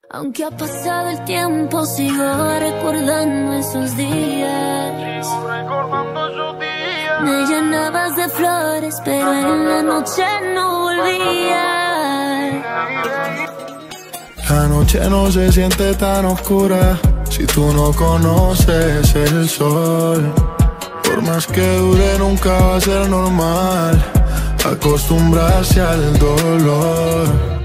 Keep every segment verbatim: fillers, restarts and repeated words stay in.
Aunque ha pasado el tiempo, sigo recordando esos días. Sigo recordando esos días. Me llenabas de flores, pero en la noche no volvías. La noche no se siente tan oscura si tú no conoces el sol. Por más que dure nunca va a ser normal acostumbrarse al dolor.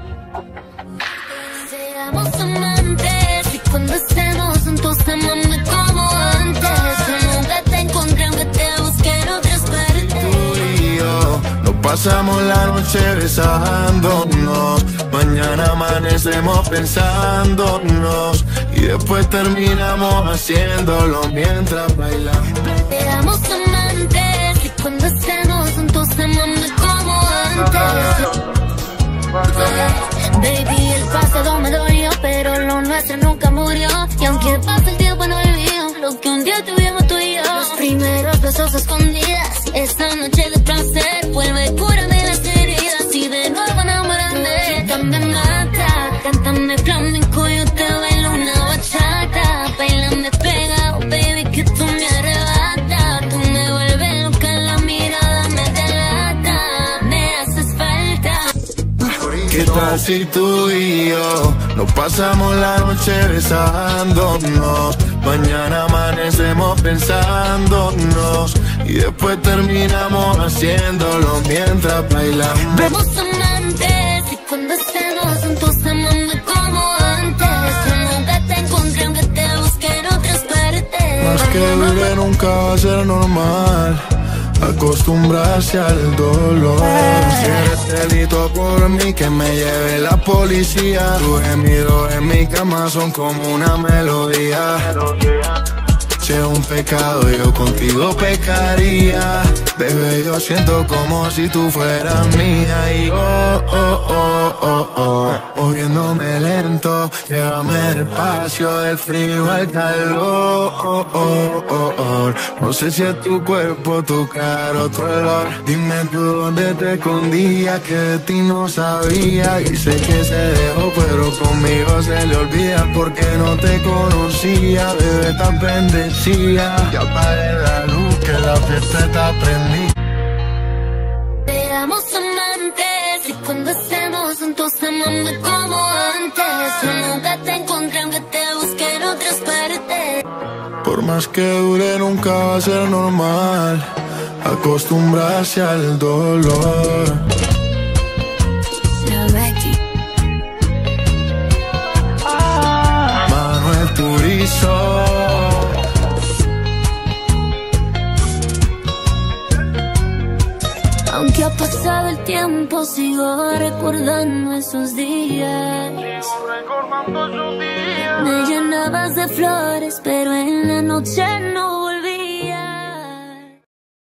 Seamos amantes y cuando estemos juntos amame como antes. Yo nunca te encontré aunque te busqué en otras partes. Tú y yo nos pasamos la noche besándonos. Mañana amanecemos pensándonos y después terminamos haciéndolo mientras bailamos. Seamos amantes y cuando estemos juntos amame como antes. Baby, el pasado me dolió, pero lo nuestro nunca murió. Y aunque pase el tiempo no olvido lo que un día tuvimos tú y yo. Los primeros besos escondidas, esta noche de placer vuelve, cúrame las heridas y de nuevo enamórame. Cántame mata, cántame flamenco, yo te bailo una bachata. Bailame pegado, baby, que tú me arrebatas. Tú me vuelves loca, la mirada me delata. Me haces falta. ¿Qué tal si tú y yo nos pasamos la noche besándonos? Mañana amanecemos pensándonos y después terminamos haciéndolo mientras bailamos. Somos amantes y cuando estemos juntos amame como antes. Yo nunca te encontré aunque te busqué en otras partes. Más que dure nunca va a ser normal acostumbrarse al dolor. Si eres delito por mí, que me lleve la policía. Tus gemidos en mi cama son como una melodía. Si es un pecado, yo contigo pecaría. Bebé, yo siento como si tú fueras mía. Y oh, oh, oh, oh, oh, moviéndome lento, llévame despacio del frío al calor. Oh, oh, oh, oh. No sé si es tu cuerpo, tu cara, otro olor. Dime tú dónde te escondías, que de ti no sabía. Y sé que se dejó, pero conmigo se le olvida porque no te conocía. Bebé, tan bendecida. Ya apagué la luz, que la fiesta está prendida. Seamos amantes y cuando estemos juntos amame como antes. Yo nunca te encontré aunque te busqué en otras partes. Por más que dure nunca va a ser normal acostumbrarse al dolor. Manuel Turizo. Aunque ha pasado el tiempo, sigo recordando esos días. Sigo recordando esos días. Me llenabas de flores, pero en la noche no